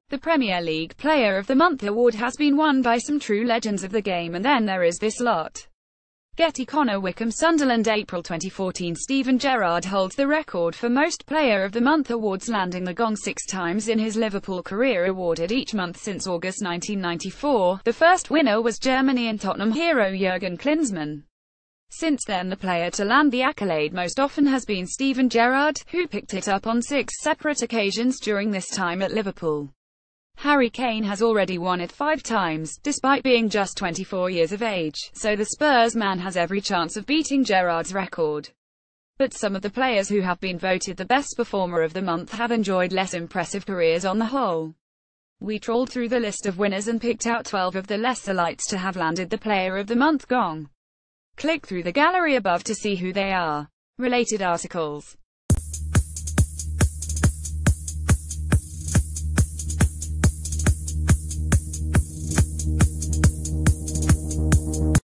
The Premier League Player of the Month award has been won by some true legends of the game, and then there is this lot. Getty. Connor Wickham, Sunderland, April 2014. Steven Gerrard holds the record for most Player of the Month awards, landing the gong 6 times in his Liverpool career, awarded each month since August 1994. The first winner was Germany and Tottenham hero Jurgen Klinsmann. Since then, the player to land the accolade most often has been Steven Gerrard, who picked it up on 6 separate occasions during this time at Liverpool. Harry Kane has already won it 5 times, despite being just 24 years of age, so the Spurs man has every chance of beating Gerrard's record. But some of the players who have been voted the best performer of the month have enjoyed less impressive careers on the whole. We trawled through the list of winners and picked out 12 of the lesser lights to have landed the Player of the Month gong. Click through the gallery above to see who they are. Related articles.